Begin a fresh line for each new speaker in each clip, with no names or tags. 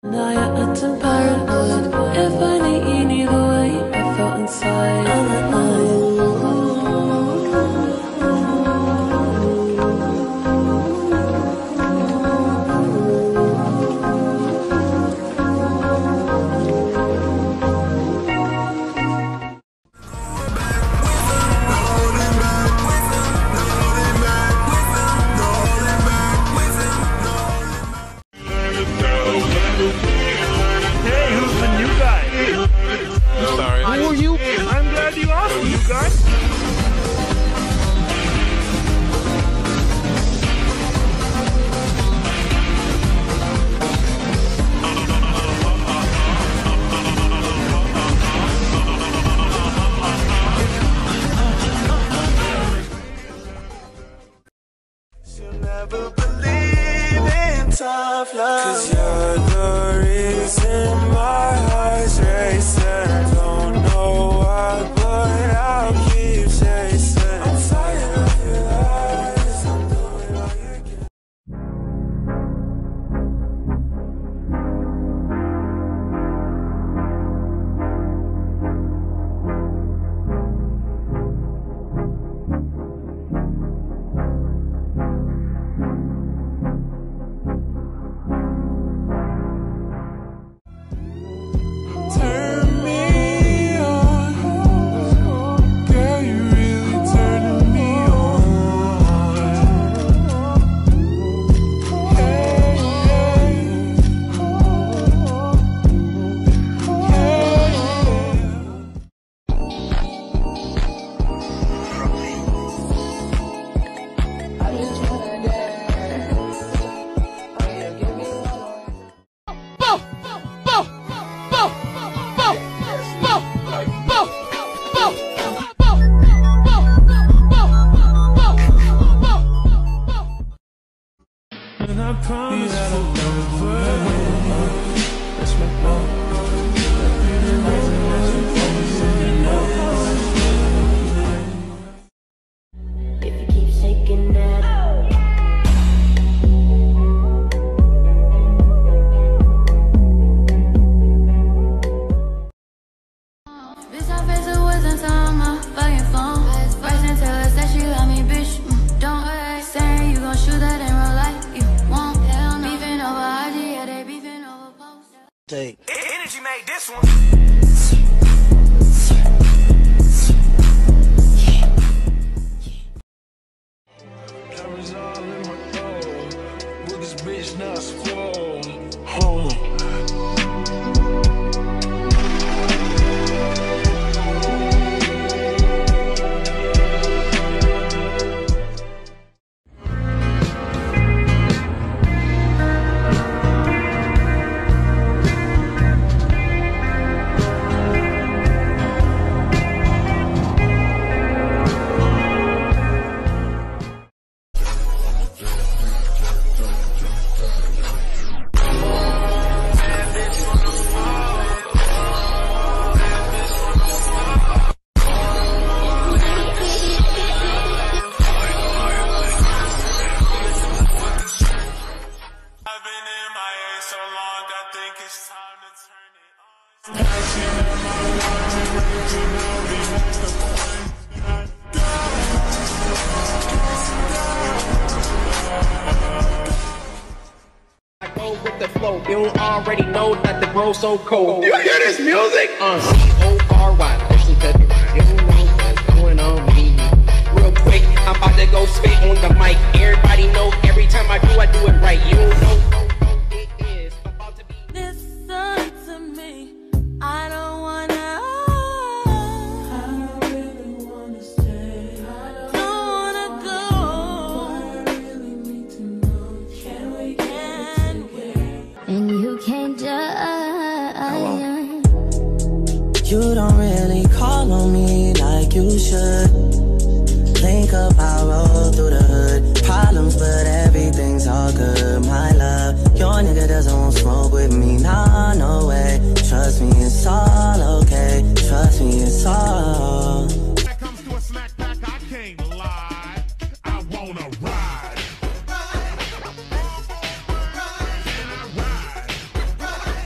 나야 같은 paranoid. If I need either way, I felt inside.
Hey, who's the new guy?
I'm sorry.
Who are you? I'm glad you asked, you guys.
You'll never believe in tough love, 'cause you're the reason my heart's racing. Don't know why, but I'll keep chasing. I'm tired of your lies. I'm doing all you can. Turn me on, girl, you really turning me on. Hey, and I promise that's my
If you keep shaking that.
Bitch, I face it wasn't on my fucking phone. Bryce and tell us that she love me, bitch. Don't saying you gon' shoot that in real life. You won't. Hell no. Beefing over IG, yeah, they beefing over posts.
Energy made this one. Cameras all in my phone. With this bitch now spoiled. I've been in my head so long, I think it's time to turn it on.
I go with the flow. You don't already know that the bro so cold. You hear this music? C-O-R-Y. Listen to the rhyme. You know what's going on me. Real quick, I'm about to go spit on the mic. Everybody know every time I do it right. You know it is about to be.
Listen to me. I don't wanna. I really wanna stay. I don't wanna go. I really need to know. Can we get away? And you can't judge.
You don't really call on me like you should. Link up, I roll through the hood. Problems, but everything's all good. My love, your nigga doesn't want smoke with me. Nah, no way. Trust me, it's all okay. Trust me, it's all.
When it comes to a snack pack, I can't lie. I wanna ride. Can I ride?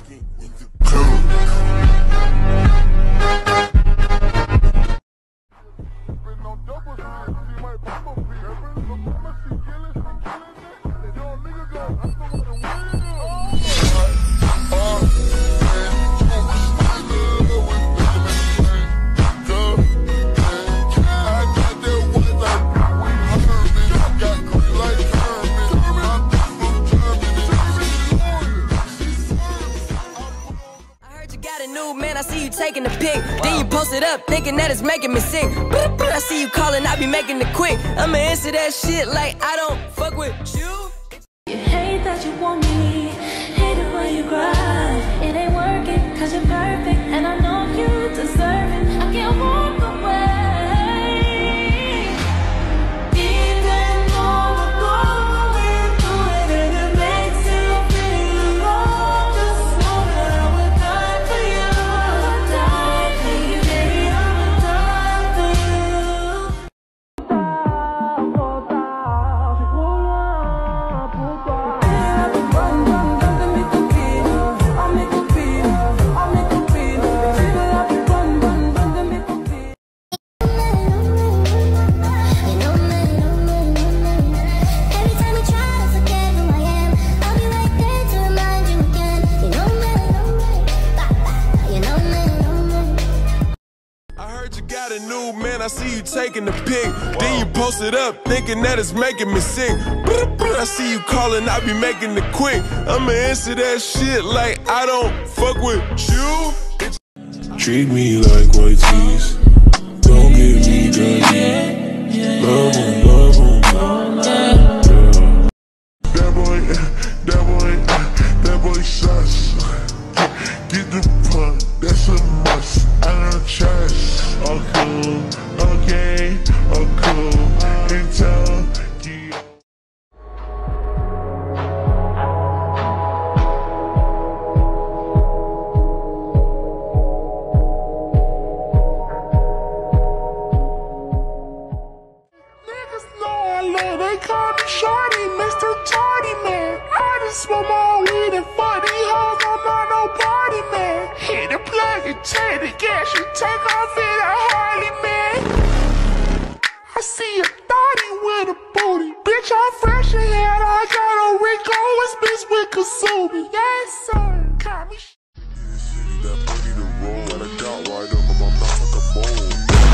I see you taking a pic, then you post it up, thinking that it's making me sick. I see you calling, I be making it quick. I'ma answer that shit like I don't fuck with you.
You hate that you want me, hate it when you cry. It ain't working, cause you're perfect, and I know you deserve it. I can't walk away. Even though we're going through it, and it makes you feel wrong, just know that I would die for you. Die for you, baby, I would die for you.
Got a new man, I see you taking a pic. Then you post it up, thinking that it's making me sick. I see you calling, I be making it quick. I'ma answer that shit like I don't fuck with you.
Treat me like white tees. Don't get me dirty. Love him, love him. That boy shots. Get the pun, that's a must. I don't trust. Oh cool, okay, oh cool. Until niggas know I love, they call me Shorty, Mr. Tardy Man. I just smoke my weed and fuck these hoes, I'm not no party man. Hit the plug and take the gas, you take off in a Harley, man. I see a thotty with a booty, bitch, I'm fresh ahead, I got a Rico, it's bitch with Kasumi. Yes, sir, got me. That money to roll, and I got right up, I'm not like a mole.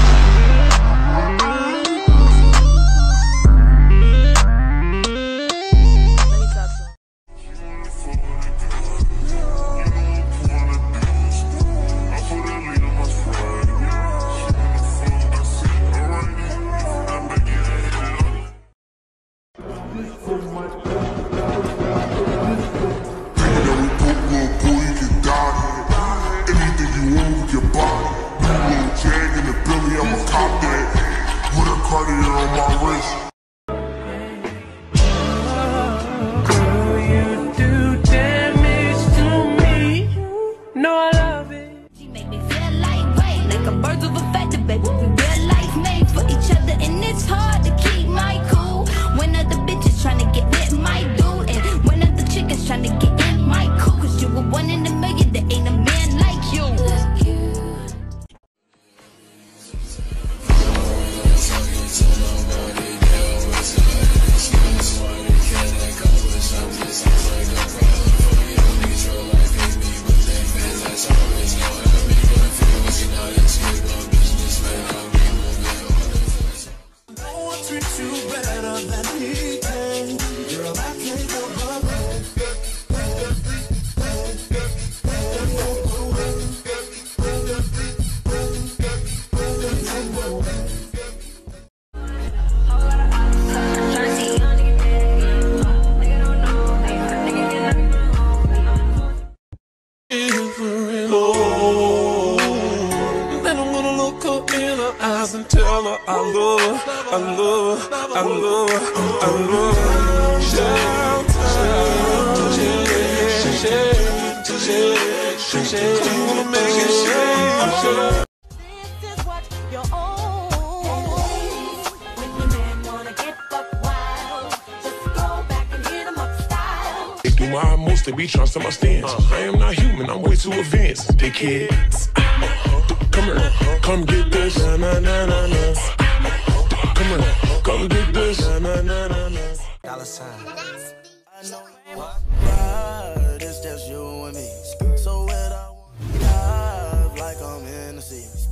And tell her I love her, I love her, I love her, I love her. Shout, wanna make it shake.
This is what you're on. When your man wanna get buck wild, just go back and hit him up style.
humor, I mostly be trying to my stance. I am not human, I'm way too advanced. Dickhead. Come here, come get this. Na, na, na, na, na. Come here, come get this. Na, na, na, na, na.
$sign. I know you it's just you and me. So where I want to dive like I'm in the sea.